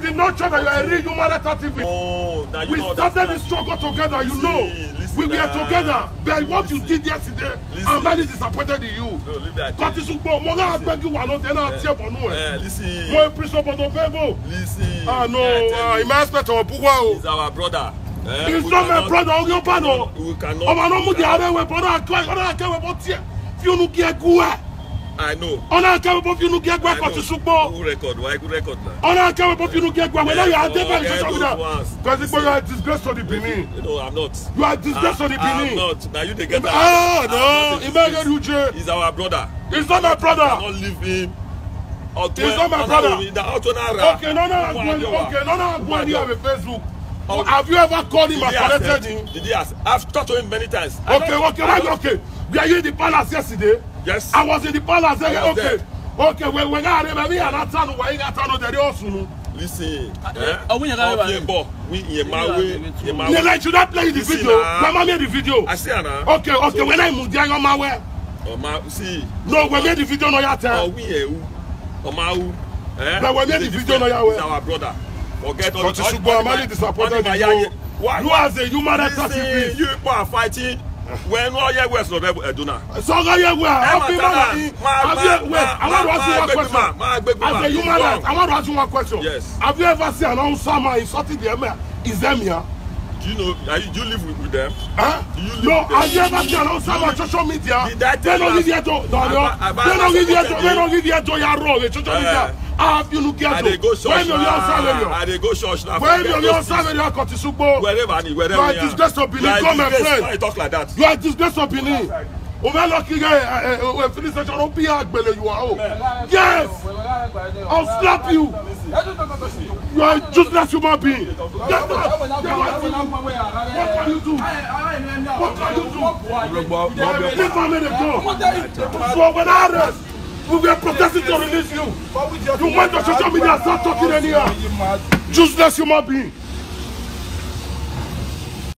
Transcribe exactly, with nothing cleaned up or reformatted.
did not show that you are a real human rights activist. Oh, now you we know started that. the struggle together, you Listen, know. listen, we were uh, together. But what listen, you did yesterday, listen. I'm very disappointed in you. No, leave that. Quand tu soupe, mon gars a beg you alone, then I'll tear for nous. Eh, listen. Moi, plus sur ton favor. Listen. Ah no, Yeah, il m'a respecté au pouvoir. he's our brother. Eh, He's we not my cannot- brother, on your pardon. We cannot. On va non mourir avec un brother, on a un cœur pour tirer. Fiu nous qui est goué. I know. On a un cœur pour fiu nous qui est goué I quand know. tu soupe. Good record. Why good record now? On a un cœur pour fiu nous qui est goué. Mais là, il y a un débat. Yeah, Je those suis là. ones. Because you are a disgrace to the Benin. No, I'm not. You are a disgrace to the I'm Benin. not. Now you they get that. Ah I'm no, not a Emmanuel disgrace. Uche. He's our brother. He's not my I brother. cannot leave him. He's not my brother. Okay, no, no, Agwani, okay, no, no, Agwani have a Facebook. Oh. Have you ever called him Did and he accept? corrected him? Did he ask? I've talked to him many times. I Okay, don't- okay, I right, don't- okay. Were you in the palace yesterday? Yes. I was in the palace. I was Okay, there. okay. When when I remember me and that time, when I got to know that also. Listen. Oh, we ain't got Of it. your boy. We in my way. In my The way. like should not play the You see video. now? Grandma made the video. I see her now. Okay, okay. When I moved there, on my way. Oh my, see. No, we made the video no your Oh time. we here. who? Oh my who? Eh? But we made the He's video no your way. He's our brother. Forget all But you should go. I'm really disappointed in you. Why? You as a human rights Listen, activist. you people are fighting. When all your West of Eduna. So go here where? Happy man. Have you wait? I want to ask you one question. As a human rights, I want to ask you one question. Yes. Have you ever seen an Osama insulting the emir? Is them here? Do you know? Are you, do you live with, with them? Huh? Do you live No, with them? have you ever seen an Osama on social media? Did I They tell don't you give you to no, no. I've- I've- They don't give you to. I've- They don't give you to your role. Social media. Have you look I at dey go church when you now. Osama? I dey go church now. When Forget you those things. Osama, you Kotisugbo. Wherever I need, wherever You are we are. disgrace to Benin. You are Come, my disgrace. friend. Why you talk like that? You are disgrace of Benin. Over lucky guy, uh, finish session, don't be a gbele you are. Oh. Yes, I'll slap you. You are a useless human being. Get up. Get up. What can you do? What can you do? Leave my men go. So when I arrest, we were protesting to release you. You went to social media and start talking anyhow. Useless human being.